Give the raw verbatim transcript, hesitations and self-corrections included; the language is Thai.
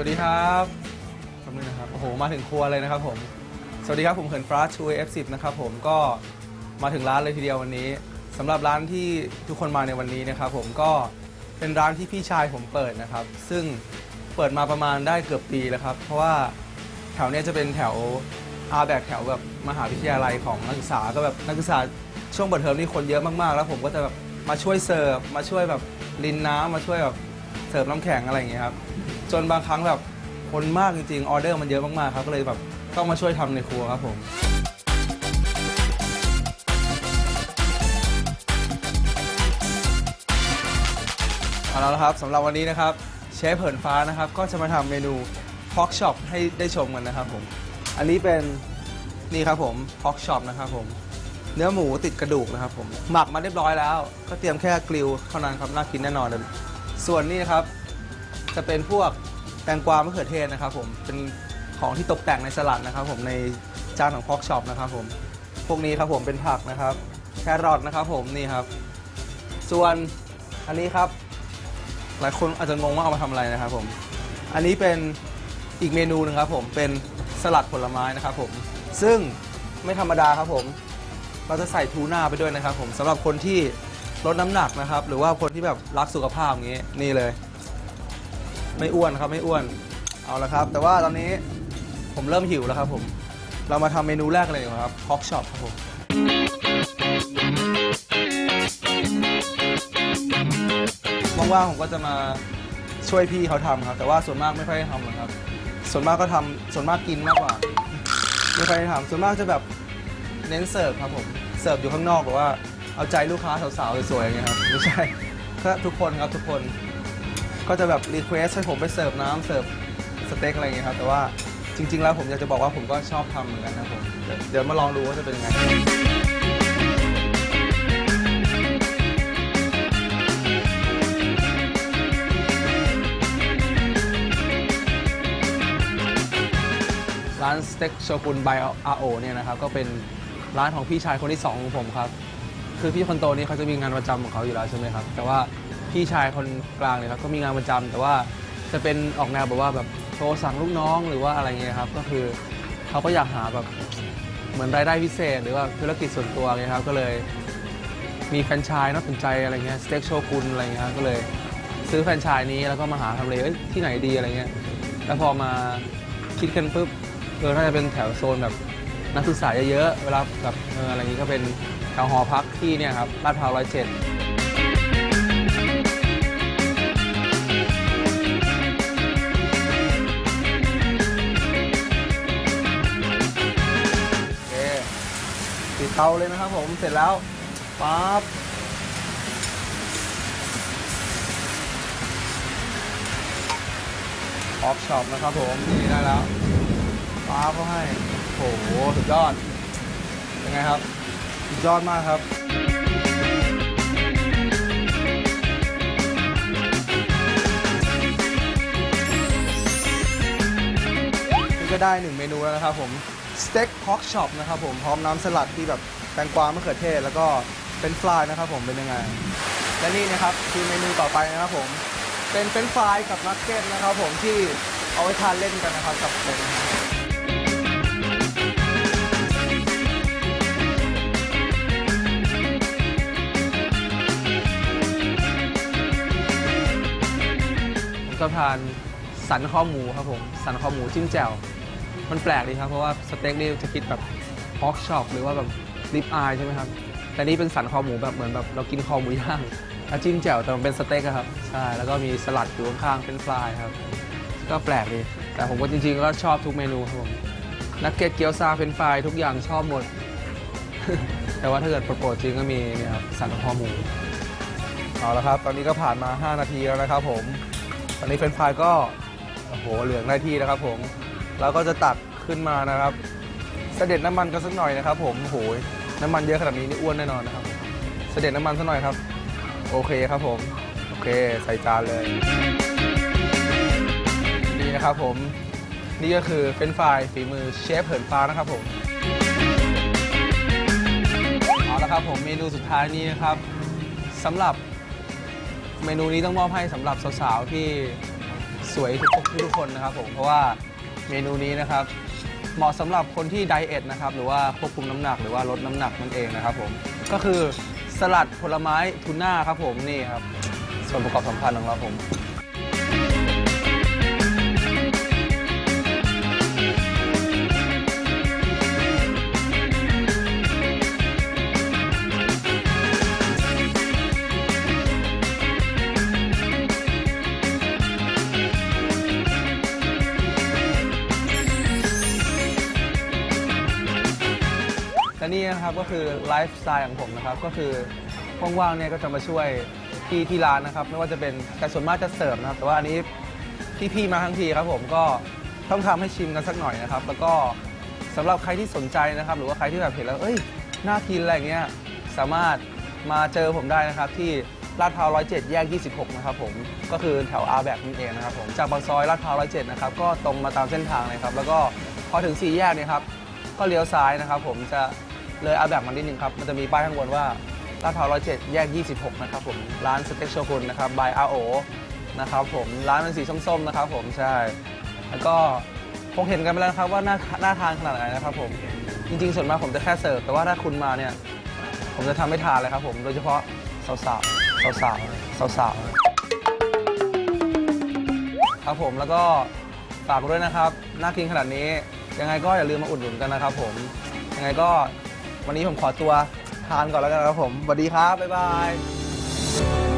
วัสดีครับขอบคุณนะครับโอ้โหมาถึงครัวเลยนะครับผมสวัสดีครับผมเขินฟ้าชู เอฟ สิบ นะครับผมก็มาถึงร้านเลยทีเดียววันนี้สำหรับร้านที่ทุกคนมาในวันนี้นะครับผมก็เป็นร้านที่พี่ชายผมเปิดนะครับซึ่งเปิดมาประมาณได้เกือบปีแล้วครับเพราะว่าแถวนี้จะเป็นแถวอาร์แบกแถวแบบมหาวิทยาลัยของนักศึกษาก็แบบนักศึกษาช่วงเปิดเทอมนี่คนเยอะมากๆแล้วผมก็จะแบบมาช่วยเสิร์ฟมาช่วยแบบรินน้ำมาช่วยแบบเสิร์ฟน้ำแข็งอะไรอย่างเงี้ยครับจนบางครั้งแบบคนมากจริงๆออเดอร์มันเยอะมากๆครับก็เลยแบบต้องมาช่วยทำในครัวครับผมเอาละครับสำหรับวันนี้นะครับเชฟเหินฟ้านะครับก็จะมาทำเมนูพอกช็อปให้ได้ชมกันนะครับผมอันนี้เป็นนี่ครับผมพอกช็อปนะครับผมเนื้อหมูติดกระดูกนะครับผมหมักมาเรียบร้อยแล้วก็เตรียมแค่กริลเท่านั้นครับน่ากินแน่นอนเลยส่วนนี้นะครับจะเป็นพวกแตงกวามะเขือเทศนะครับผมเป็นของที่ตกแต่งในสลัดนะครับผมในจานของพอกช็อปนะครับผมพวกนี้ครับผมเป็นผักนะครับแครอทนะครับผมนี่ครับส่วนอันนี้ครับหลายคนอาจจะงงว่าเอามาทำอะไรนะครับผมอันนี้เป็นอีกเมนูนึงครับผมเป็นสลัดผลไม้นะครับผมซึ่งไม่ธรรมดาครับผมเราจะใส่ทูน่าไปด้วยนะครับผมสำหรับคนที่ลดน้ำหนักนะครับหรือว่าคนที่แบบรักสุขภาพอย่างนี้นี่เลยไม่อ้วนครับไม่อ้วนเอาละครับแต่ว่าตอนนี้ผมเริ่มหิวแล้วครับผมเรามาทำเมนูแรกเลยดีกว่าครับพอกช็อปครับผมว่างๆผมก็จะมาช่วยพี่เขาทำครับแต่ว่าส่วนมากไม่ค่อยได้ทำหรอกครับส่วนมากก็ทำส่วนมากกินมากกว่าไม่ค่อยได้ทำส่วนมากจะแบบเน้นเสิร์ฟครับผมเสิร์ฟอยู่ข้างนอกแบบว่าเอาใจลูกค้าสาวๆสวยๆอย่างเงี้ยครับไม่ใช่ก็ทุกคนครับทุกคนก็จะแบบรีเควสให้ผมไปเสิร์ฟน้ำเสิร์ฟสเต็กอะไรอย่างเงี้ยครับแต่ว่าจริงๆแล้วผมอยากจะบอกว่าผมก็ชอบทำเหมือนกันนะผมเดี๋ยวมาลองดูว่าจะเป็นยังไงร้านสเต็กโชกุนบายอาโอเนี่ยนะครับก็เป็นร้านของพี่ชายคนที่สองของผมครับคือพี่คนโตนี่เขาจะมีงานประจำของเขาอยู่แล้วใช่ไหมครับแต่ว่าพี่ชายคนกลางเนี่ยครับก็มีงานประจำแต่ว่าจะเป็นออกแนวแบบว่าแบบโทรสั่งลูกน้องหรือว่าอะไรเงี้ยครับก็คือเขาก็อยากหาแบบเหมือนรายได้พิเศษหรือว่าธุรกิจส่วนตัวไงครับก็เลยมีแฟรนไชส์น่าสนใจอะไรเงี้ยสเต็กโชกุนอะไรเงี้ยครับก็เลยซื้อแฟรนไชส์นี้แล้วก็มาหาทำเลที่ไหนดีอะไรเงี้ยแล้วพอมาคิดกันปุ๊บเออน่าจะเป็นแถวโซนแบบนักศึกษาเยอะๆเวลาแบบเอออะไรอย่างนี้ก็เป็นแถวหอพักที่เนี่ยครับลาดพร้าวร้อยเจ็ดติดเตาเลยนะครับผมเสร็จแล้วปั๊บออฟช็อปนะครับผมนี่ได้แล้วปั๊บเขาให้โอ้โหสุดยอดยังไงครับสุดยอดมากครับนี่ก็ได้หนึ่งเมนูแล้วนะครับผมสเต็กพอกช็อปนะครับผมพร้อมน้ำสลัดที่แบบแตงกวามะเขือเทศแล้วก็เป็นฟรายนะครับผมเป็นยังไงและนี่นะครับคือเมนูต่อไปนะครับผมเป็นเป็นฟรายกับนักเก็ตนะครับผมที่เอาไว้ทานเล่นกันนะครับกับเป็นผมชอบทานสันคอหมูครับผมสันคอหมูจิ้มแจ่วมันแปลกดีครับเพราะว่าสเต็กนี่จะคิดแบบพอกช็อปหรือว่าแบบริบอายใช่ไหมครับแต่นี่เป็นสันคอหมูแบบเหมือนแบบเรากินคอหมูย่างแล้วจิ้มแจ่วแต่มันเป็นสเต็กครับใช่แล้วก็มีสลัดอยู่ข้างๆเป็นฟรายครับก็แปลกดีแต่ผมก็จริงๆก็ชอบทุกเมนูครับผมนักเก็ตเกี๊ยวซาเป็นฟรายทุกอย่างชอบหมด แต่ว่าถ้าเกิดโปรดจริงก็มีเนี่ยครับสันคอหมูเอาละครับตอนนี้ก็ผ่านมาห้านาทีแล้วนะครับผมตอนนี้เป็นฟรายก็โอ้โหเหลืองได้ที่นะครับผมเราก็จะตักขึ้นมานะครับเสด็จน้ำมันกันสักหน่อยนะครับผมโอ้โหน้ำมันเยอะขนาดนี้นี่อ้วนแน่นอนนะครับเสด็จน้ำมันสักหน่อยครับโอเคครับผมโอเคใส่จานเลยนี่นะครับผมนี่ก็คือเฟรนช์ฟรายฝีมือเชฟเหินฟ้านะครับผมเอาละครับผมเมนูสุดท้ายนี้นะครับสำหรับเมนูนี้ต้องมอบให้สำหรับสาวๆที่สวยทุกทุกคนนะครับผมเพราะว่าเมนูนี้นะครับเหมาะสำหรับคนที่ไดเอทนะครับหรือว่าควบคุมน้ำหนักหรือว่าลดน้ำหนักนั่นเองนะครับผมก็คือสลัดผลไม้ทูน่าครับผมนี่ครับส่วนประกอบสำคัญของเราผมและนี่นะครับก็คือไลฟ์สไตล์ของผมนะครับก็คือว่างๆเนี่ยก็จะมาช่วยพี่ที่ร้านนะครับไม่ว่าจะเป็นแต่ส่วนมากจะเสิร์ฟนะครับแต่ว่าอันนี้พี่ๆมาทั้งทีครับผมก็ต้องทำให้ชิมกันสักหน่อยนะครับแล้วก็สำหรับใครที่สนใจนะครับหรือว่าใครที่แบบเห็นแล้วเอ้ยน่ากินอะไรเงี้ยสามารถมาเจอผมได้นะครับที่ลาดพร้าวร้อยเจ็ดแยกยี่สิบหกนะครับผมก็คือแถวอาร์แบกนั่นเองนะครับผมจากปากซอยลาดพร้าวร้อยเจ็ดนะครับก็ตรงมาตามเส้นทางเลยครับแล้วก็พอถึงสี่แยกเนี่ยครับก็เลี้ยวซ้ายนะครับผมจะเลยอาร์แบกมานิดนึงครับมันจะมีป้ายข้างบนว่าลาดพร้าวร้อยเจ็ดแยกยี่สิบหกนะครับผมร้านสเต็กโชกุนนะครับบายอาโอนะครับผมร้านเป็นสีส้มๆนะครับผมใช่แล้วก็คงเห็นกันไปแล้วนะครับว่าน่าน่าทานขนาดไหนนะครับผมจริงๆส่วนมากผมจะแค่เสิร์ฟแต่ว่าถ้าคุณมาเนี่ยผมจะทำให้ทานเลยครับผมโดยเฉพาะสาวๆสาวๆสาวๆครับผมแล้วก็ฝากด้วยนะครับน่ากินขนาดนี้ยังไงก็อย่าลืมมาอุดหนุนกันนะครับผมยังไงก็วันนี้ผมขอตัวทานก่อนแล้วกันครับผมสวัสดีครับบ๊ายบาย